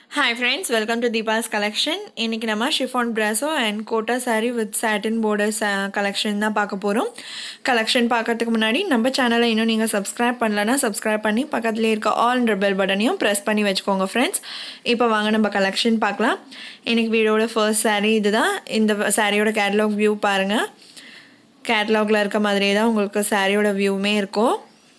Hi friends, welcome to Deepa's collection. இன்னைக்கு நம்ம chiffon brasso and kota saree with satin borders collection தான் பார்க்க போறோம். collection பார்க்கிறதுக்கு முன்னாடி நம்ம சேனலை இன்னும் நீங்க subscribe பண்ணலனா subscribe பண்ணி பக்கத்துலயே இருக்க all bell பட்டனையும் press பண்ணி வெச்சுக்கோங்க friends. இப்போ வாங்க நம்ம collection பார்க்கலாம். இன்னைக்கு வீடியோட first saree இதுதான். இந்த சாரியோட catalog view பாருங்க. catalogல இருக்க மாதிரியே தான் உங்களுக்கு சாரியோட viewமே இருக்கும்.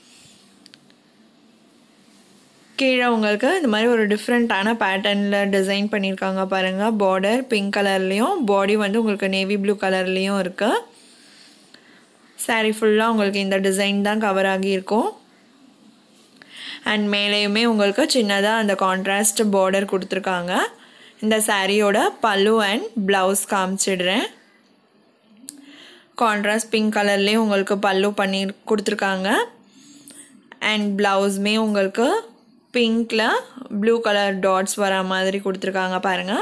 கீழ உங்களுக்கு இந்த மாதிரி ஒரு டிஃபரண்டான பேட்டர்ன்ல டிசைன் பண்ணிருக்காங்க பாருங்க. border pink கலர்லயும் body வந்து உங்களுக்கு navy blue கலர்லயும் இருக்கு. saree ஃபுல்லா உங்களுக்கு இந்த டிசைன் தான் கவர் ஆகி இருக்கும். and மேலேயுமே உங்களுக்கு சின்னதா அந்த கான்ட்ராஸ்ட் border கொடுத்திருக்காங்க. இந்த சாரியோட பல்லு and blouse காமிச்சிடுறேன். கான்ட்ராஸ்ட் pink கலர்லயே உங்களுக்கு பல்லு பண்ணி கொடுத்திருக்காங்க. and blouse-மே உங்களுக்கு பிங்க்ல ப்ளூ கலர் டாட்ஸ் வர மாதிரி கொடுத்திருக்காங்க பாருங்க.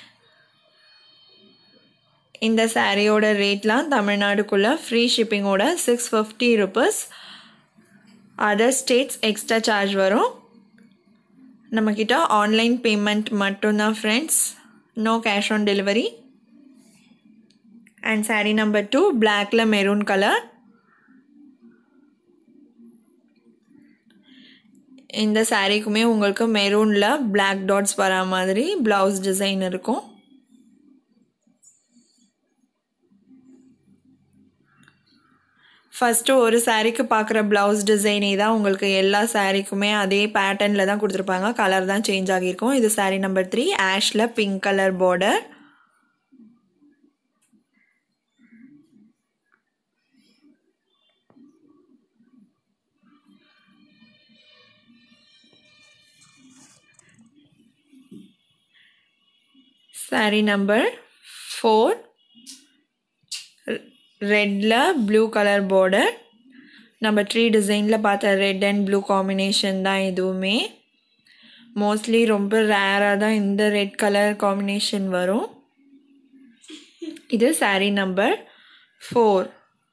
இந்த சாரியோட ரேட்லாம் தமிழ்நாடுக்குள்ள ஃப்ரீ ஷிப்பிங்கோட 650 rupees. Other states extra charge வரும். நம்ம கிட்ட ஆன்லைன் பேமெண்ட் மட்டும்தான் friends. No cash on delivery. And sari number 2 பிளாக்ல மெரூன் கலர். இந்த சாரிக்குமே உங்களுக்கு மெரூன்ல black dots வர மாதிரி blouse டிசைன் இருக்கும். ஃபர்ஸ்ட் ஒரு சாரிக்கு பார்க்குற blouse டிசைனே தான் உங்களுக்கு எல்லா சாரிக்குமே அதே பேட்டர்ன்ல தான் கொடுத்திருப்பாங்க. கலர் தான் சேஞ்ச் ஆகியிருக்கும். இது சாரி நம்பர் 3 ஆஷ்ல pink colour border. Sari number 4 ரெட்ல ப்ளூ கலர் border. நம்பர் 3 டிசைன்ல பார்த்த ரெட் அண்ட் ப்ளூ காம்பினேஷன் தான் இதுவுமே. மோஸ்ட்லி ரொம்ப ரேராக தான் இந்த ரெட் கலர் காம்பினேஷன் வரும். இது சாரி நம்பர் 4.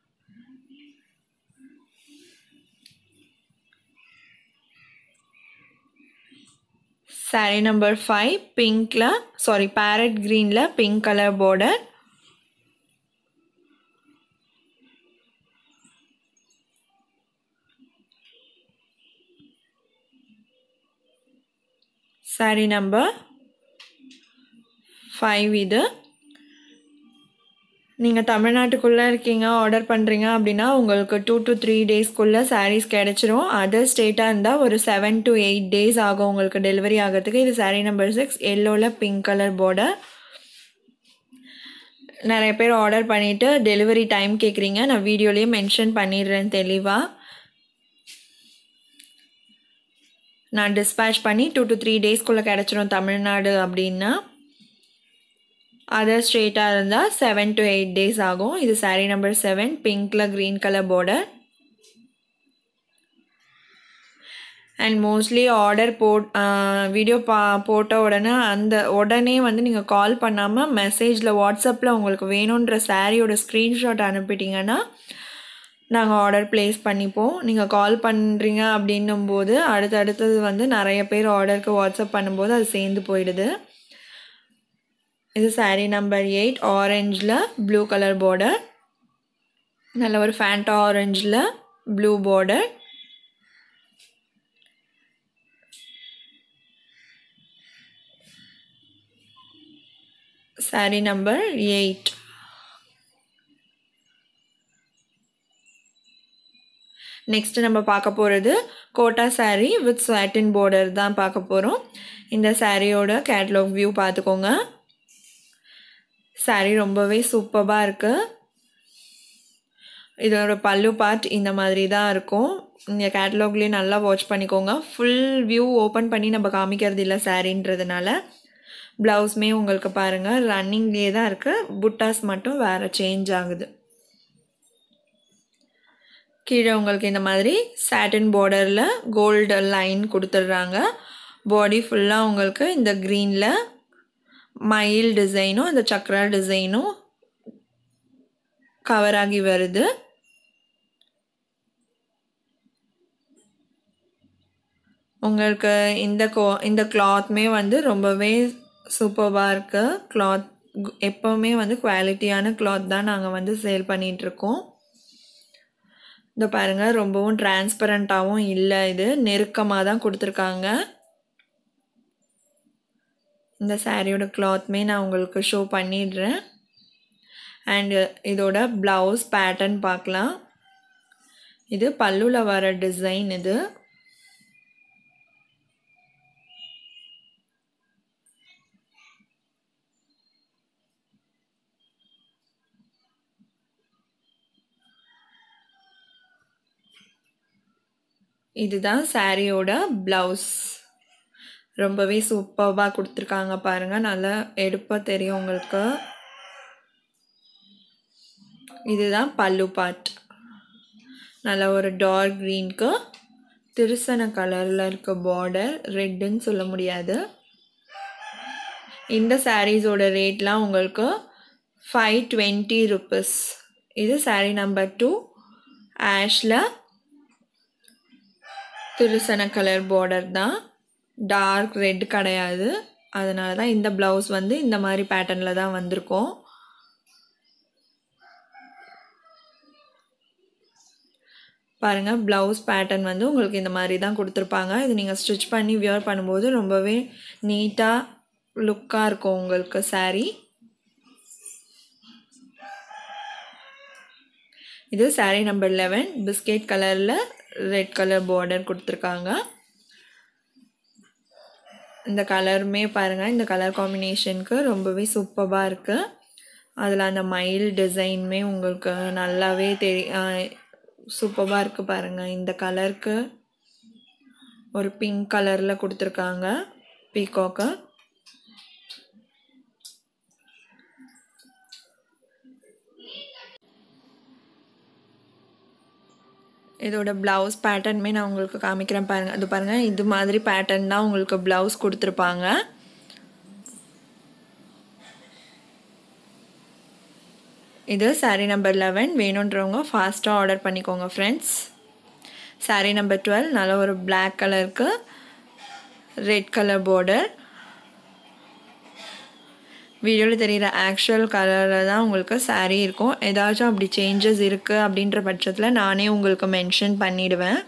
சாரி நம்பர் 5 பிங்க்ல பேரட் கிரீன்ல pink colour border. Sari number 5 இது. நீங்கள் தமிழ்நாட்டுக்குள்ளே இருக்கீங்க ஆர்டர் பண்ணுறீங்க அப்படின்னா உங்களுக்கு 2 to 3 டேஸ்க்குள்ளே சாரீஸ் கிடைச்சிரும். அதர் ஸ்டேட்டாக இருந்தால் ஒரு 7 to 8 days ஆகும் உங்களுக்கு டெலிவரி ஆகிறதுக்கு. இது சாரீ நம்பர் 6 எல்லோவில் பிங்க் கலர் border. நிறைய பேர் ஆர்டர் பண்ணிவிட்டு டெலிவரி டைம் கேட்குறீங்க. நான் வீடியோலேயே மென்ஷன் பண்ணிடுறேன் தெளிவாக. நான் டிஸ்பேச் பண்ணி 2 to 3 டேஸ்க்குள்ளே கிடச்சிரும் தமிழ்நாடு அப்படின்னா. அதர் ஸ்ட்ரெயிட்டாக இருந்தால் 7 to 8 days ஆகும். இது சாரீ நம்பர் 7 பிங்க்ல green colour border. And mostly order video போட்ட உடனே வந்து நீங்கள் கால் பண்ணாமல் மெசேஜில் வாட்ஸ்அப்பில் உங்களுக்கு வேணுன்ற சாரியோட ஸ்க்ரீன்ஷாட் அனுப்பிட்டீங்கன்னா நாங்கள் ஆர்டர் ப்ளேஸ் பண்ணிப்போம். நீங்கள் கால் பண்ணுறீங்க அப்படின்னும்போது அடுத்தது வந்து நிறைய பேர் ஆர்டருக்கு வாட்ஸ்அப் பண்ணும்போது அது சேர்ந்து போயிடுது. இது சாரீ நம்பர் 8 ஆரஞ்சில் ப்ளூ கலர் border. நல்ல ஒரு ஃபேண்டா ஆரஞ்சில் blue border. Sari number 8. Next நம்ம பார்க்க போகிறது Kota sari with satin border தான் பார்க்க போகிறோம். இந்த சாரியோட கேட்லாக் வியூ பார்த்துக்கோங்க. சாரீ ரொம்பவே சூப்பராக இருக்குது. இதோட பல்லு பார்ட் இந்த மாதிரி தான் இருக்கும். இந்த கேட்லாக்லேயே நல்லா வாட்ச் பண்ணிக்கோங்க. ஃபுல் வியூ ஓப்பன் பண்ணி நம்ம காமிக்கிறது இல்லை சாரின்றதுனால. ப்ளவுஸ்மே உங்களுக்கு பாருங்கள் ரன்னிங்லேயே தான் இருக்குது. புட்டாஸ் மட்டும் வேறு சேஞ்ச் ஆகுது. கீழே உங்களுக்கு இந்த மாதிரி சாட்டின் பார்டரில் கோல்டு லைன் கொடுத்துட்றாங்க. பாடி ஃபுல்லாக உங்களுக்கு இந்த க்ரீனில் மயில் டிசைனும் இந்த சக்ரா டிசைனும் கவர் ஆகி வருது. உங்களுக்கு இந்த கிளாத்மே வந்து ரொம்பவே சூப்பராக இருக்குது. கிளாத் எப்போவுமே வந்து குவாலிட்டியான கிளாத் தான் நாங்கள் வந்து சேல் பண்ணிகிட்ருக்கோம். இந்த பாருங்கள், ரொம்பவும் டிரான்ஸ்பரண்ட்டாகவும் இல்லை, இது நெருக்கமாக தான் கொடுத்துருக்காங்க. இந்த சாரியோட கிளாத்மே நான் உங்களுக்கு ஷோ பண்ணிடுறேன். அண்டு இதோட ப்ளவுஸ் பேட்டர்ன் பார்க்கலாம். இது பல்லுவில் வர டிசைன். இது இதுதான் சாரியோட ப்ளவுஸ். ரொம்பவே சூப்பராக கொடுத்துருக்காங்க பாருங்கள், நல்லா எடுப்பாக தெரியும் உங்களுக்கு. இதுதான் பல்லு பார்ட். நல்லா ஒரு டார்க் க்ரீனுக்கு திருசன கலரில் இருக்க பார்டர், ரெட்டுன்னு சொல்ல முடியாது. இந்த சாரீஸோட ரேட்லாம் உங்களுக்கு 520 rupees. இது சாரீ நம்பர் 2. ஆஷில் திருசன கலர் பார்டர் தான், டார்க் ரெட் கிடையாது. அதனால தான் இந்த ப்ளவுஸ் வந்து இந்த மாதிரி பேட்டர்னில் தான் வந்திருக்கோம். பாருங்கள், ப்ளவுஸ் பேட்டர்ன் வந்து உங்களுக்கு இந்த மாதிரி தான் கொடுத்துருப்பாங்க. இது நீங்கள் ஸ்டிச் பண்ணி வியர் பண்ணும்போது ரொம்பவே நீட்டாக லுக்காக இருக்கும் உங்களுக்கு சாரீ. இது சாரீ நம்பர் 11. பிஸ்கெட் கலரில் ரெட் கலர் பார்டர் கொடுத்துருக்காங்க. இந்த கலருமே பாருங்கள், இந்த கலர் காம்பினேஷனுக்கு ரொம்பவே சூப்பராக இருக்குது. அதில் அந்த மயில் டிசைனுமே உங்களுக்கு நல்லாவே சூப்பராக இருக்குது பாருங்கள். இந்த கலருக்கு ஒரு பிங்க் கலரில் கொடுத்துருக்காங்க, பீகாக்கு. இதோட ப்ளவுஸ் பேட்டர்னுமே நான் உங்களுக்கு காமிக்கிறேன் பாருங்கள். அது பாருங்கள், இது மாதிரி பேட்டர்ன் தான் உங்களுக்கு ப்ளவுஸ் கொடுத்துருப்பாங்க. இது சாரீ நம்பர் 11. வேணுன்றவங்க ஃபாஸ்ட்டாக ஆர்டர் பண்ணிக்கோங்க ஃப்ரெண்ட்ஸ். சாரீ நம்பர் 12. நல்ல ஒரு பிளாக் கலருக்கு ரெட் கலர் பார்டர். வீடியோவில் தெரிகிற ஆக்சுவல் கலரில் தான் உங்களுக்கு சாரீ இருக்கும். ஏதாச்சும் அப்படி சேஞ்சஸ் இருக்குது அப்படின்ற பட்சத்தில் நானே உங்களுக்கு மென்ஷன் பண்ணிவிடுவேன்.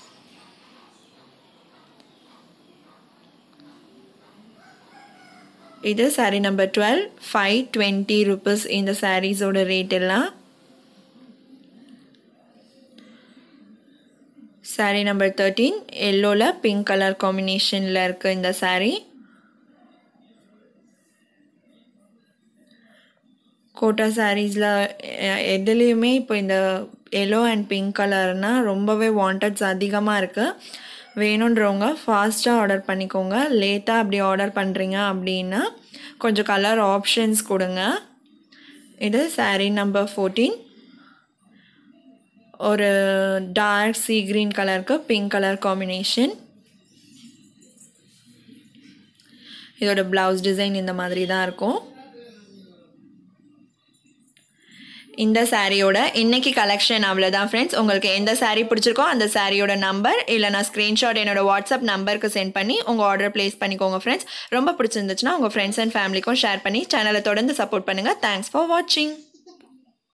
இது சாரீ நம்பர் 12. 520 rupees இந்த சாரீஸோட ரேட் எல்லாம். சாரீ நம்பர் 13. எல்லோவில் பிங்க் கலர் காம்பினேஷனில் இருக்குது இந்த சாரீ. கோட்டா சாரீஸில் எதுலேயுமே இப்போ இந்த எல்லோ அண்ட் பிங்க் கலர்னால் ரொம்பவே வாண்டட்ஸ் அதிகமாக இருக்குது. வேணுன்றவங்க ஃபாஸ்ட்டாக ஆர்டர் பண்ணிக்கோங்க. லேட்டாக அப்படி ஆர்டர் பண்ணுறீங்க அப்படின்னா கொஞ்சம் கலர் ஆப்ஷன்ஸ் கொடுங்க. இது சாரீ நம்பர் 14. ஒரு டார்க் சீ க்ரீன் கலருக்கு பிங்க் கலர் காம்பினேஷன். இதோட ப்ளவுஸ் டிசைன் இந்த மாதிரி தான் இருக்கும். இந்த சாரியோட இன்னைக்கு கலெக்ஷன் அவ்வளோதான் ஃப்ரெண்ட்ஸ். உங்களுக்கு எந்த சாரீ பிடிச்சிருக்கோ அந்த சாரியோட நம்பர் இல்லைனா ஸ்க்ரீன்ஷாட் என்னோட வாட்ஸ்அப் நம்பருக்கு சென்ட் பண்ணி உங்கள் ஆர்டர் ப்ளேஸ் பண்ணிக்கோங்க ஃப்ரெண்ட்ஸ். ரொம்ப பிடிச்சிருந்துச்சுன்னா உங்கள் ஃப்ரெண்ட்ஸ் அண்ட் ஃபேமிலிக்கும் ஷேர் பண்ணி சேனலை தொடர்ந்து சப்போர்ட் பண்ணுங்கள். தேங்க்ஸ் ஃபார் வாட்சிங்.